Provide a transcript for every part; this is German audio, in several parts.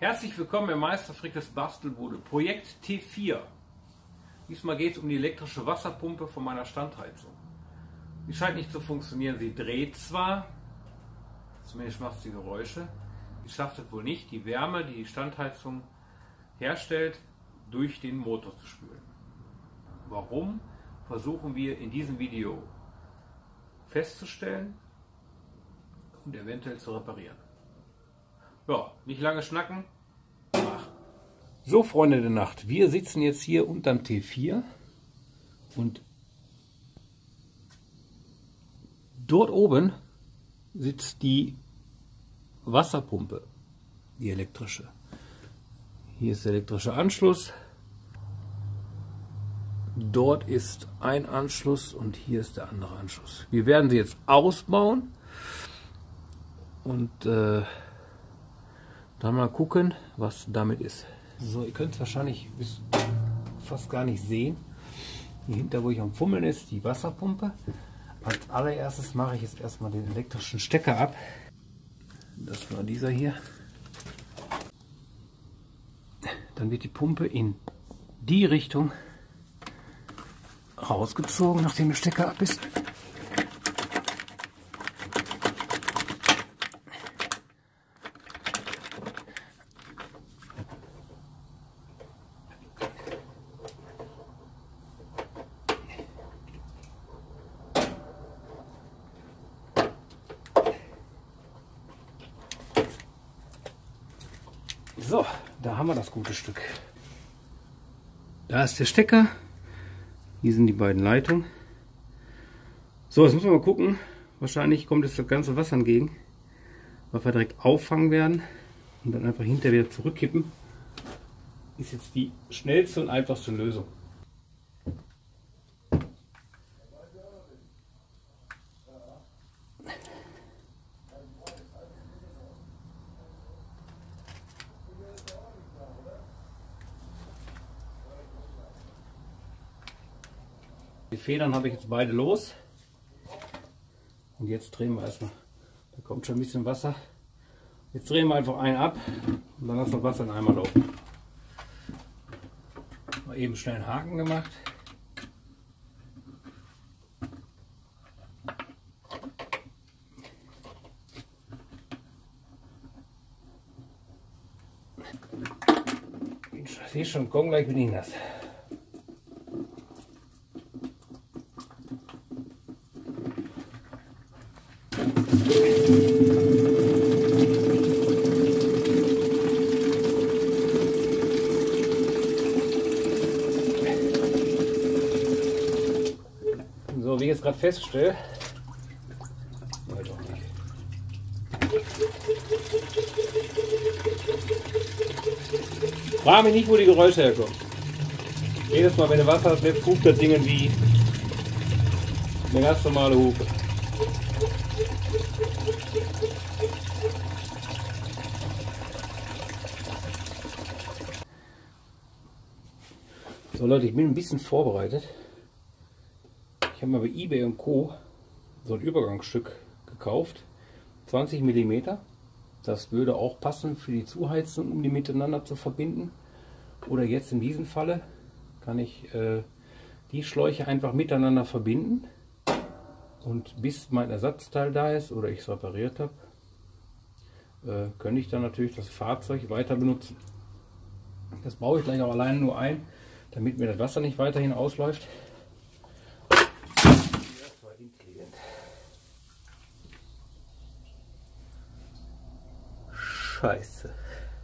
Herzlich willkommen im Meister Frickes Bastelbude, Projekt T4. Diesmal geht es um die elektrische Wasserpumpe von meiner Standheizung. Die scheint nicht zu funktionieren. Sie dreht zwar, zumindest macht sie Geräusche, sie schafft es wohl nicht, die Wärme, die die Standheizung herstellt, durch den Motor zu spülen. Warum, versuchen wir in diesem Video festzustellen und eventuell zu reparieren. Ja, nicht lange schnacken. Mach. So, Freunde der Nacht, wir sitzen jetzt hier unterm T4 und dort oben sitzt die Wasserpumpe, die elektrische. Hier ist der elektrische Anschluss. Dort ist ein Anschluss und hier ist der andere Anschluss. Wir werden sie jetzt ausbauen und dann mal gucken, was damit ist. So, ihr könnt es wahrscheinlich fast gar nicht sehen. Hier hinter, wo ich am Fummeln ist, die Wasserpumpe. Als allererstes mache ich jetzt erstmal den elektrischen Stecker ab. Das war dieser hier. Dann wird die Pumpe in die Richtung rausgezogen, nachdem der Stecker ab ist. So, da haben wir das gute Stück. Da ist der Stecker. Hier sind die beiden Leitungen. So, jetzt müssen wir mal gucken. Wahrscheinlich kommt jetzt das ganze Wasser entgegen, weil wir direkt auffangen werden und dann einfach hinterher wieder zurückkippen. Ist jetzt die schnellste und einfachste Lösung. Die Federn habe ich jetzt beide los und jetzt drehen wir erstmal, da kommt schon ein bisschen Wasser, jetzt drehen wir einfach einen ab und dann lassen wir das Wasser in einmal laufen. Mal eben schnell einen Haken gemacht. Ich sehe schon, komm gleich mit Ihnen das. So, wie ich jetzt gerade feststelle, frage mich nicht, wo die Geräusche herkommen. Jedes Mal, wenn du Wasser hast, hupt das Ding wie eine ganz normale Hupe. So Leute, ich bin ein bisschen vorbereitet. Ich habe mal bei eBay und Co. so ein Übergangsstück gekauft. 20 mm. Das würde auch passen für die Zuheizung, um die miteinander zu verbinden. Oder jetzt in diesem Falle kann ich die Schläuche einfach miteinander verbinden. Und bis mein Ersatzteil da ist oder ich es repariert habe, könnte ich dann natürlich das Fahrzeug weiter benutzen. Das baue ich gleich auch alleine nur ein, damit mir das Wasser nicht weiterhin ausläuft. Scheiße.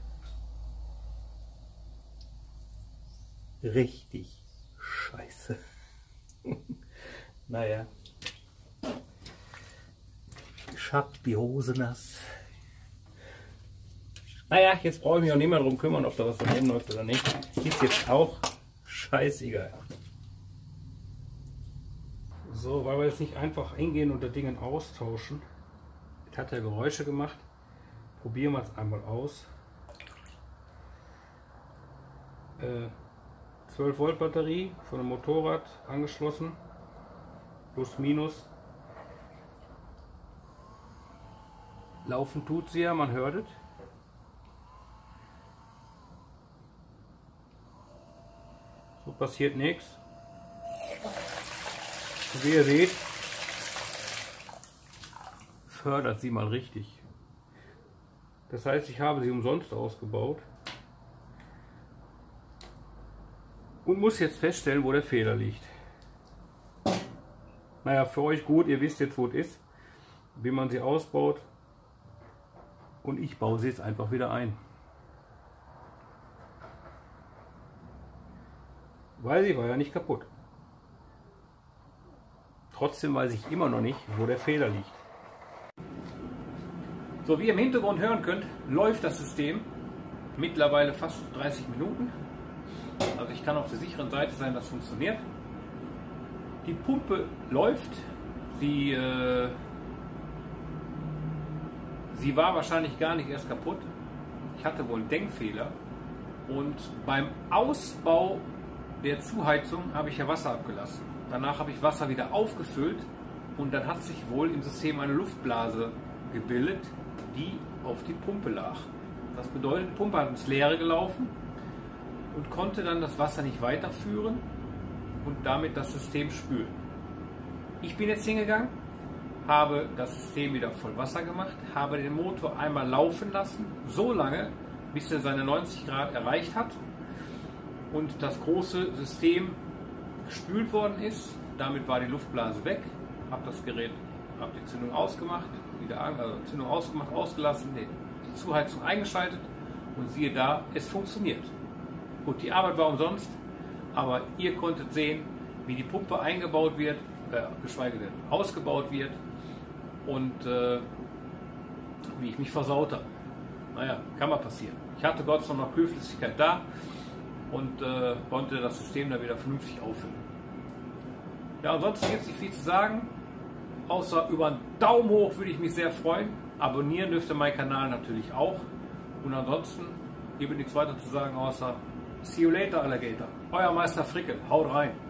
Richtig scheiße. Naja. Ich hab die Hose nass. Naja, jetzt brauche ich mich auch nicht mehr darum kümmern, ob da was daneben läuft oder nicht. Ist jetzt auch scheißegal. So, weil wir jetzt nicht einfach hingehen und das Ding austauschen. Es hat ja Geräusche gemacht. Probieren wir es einmal aus. 12 Volt Batterie von einem Motorrad angeschlossen. Plus minus. Laufen tut sie ja, man hört es. So passiert nichts. Wie ihr seht, fördert sie mal richtig. Das heißt, ich habe sie umsonst ausgebaut und muss jetzt feststellen, wo der Fehler liegt. Naja, für euch gut, ihr wisst jetzt, wo es ist, wie man sie ausbaut, und ich baue sie jetzt einfach wieder ein. Weil sie war ja nicht kaputt. Trotzdem weiß ich immer noch nicht, wo der Fehler liegt. So, wie ihr im Hintergrund hören könnt, läuft das System mittlerweile fast 30 Minuten. Also ich kann auf der sicheren Seite sein, das funktioniert. Die Pumpe läuft. Sie war wahrscheinlich gar nicht erst kaputt. Ich hatte wohl einen Denkfehler. Und beim Ausbau der Zuheizung habe ich ja Wasser abgelassen. Danach habe ich Wasser wieder aufgefüllt und dann hat sich wohl im System eine Luftblase gebildet, die auf die Pumpe lag. Das bedeutet, die Pumpe hat ins Leere gelaufen und konnte dann das Wasser nicht weiterführen und damit das System spülen. Ich bin jetzt hingegangen, habe das System wieder voll Wasser gemacht, habe den Motor einmal laufen lassen, so lange, bis er seine 90 Grad erreicht hat und das große System gespült worden ist. Damit war die Luftblase weg, habe das Gerät, habe die Zündung ausgemacht, wieder also Zündung ausgemacht, ausgelassen, die Zuheizung eingeschaltet und siehe da, es funktioniert. Gut, die Arbeit war umsonst, aber ihr konntet sehen, wie die Pumpe eingebaut wird, geschweige denn ausgebaut wird und wie ich mich versaut habe. Naja, kann mal passieren. Ich hatte Gott sei Dank noch Kühlflüssigkeit da und konnte das System da wieder vernünftig auffüllen. Ja, ansonsten gibt es nicht viel zu sagen, außer über einen Daumen hoch würde ich mich sehr freuen. Abonnieren dürft ihr meinen Kanal natürlich auch. Und ansonsten gibt es nichts weiter zu sagen, außer See you later, Alligator. Euer Meister Fricke, haut rein.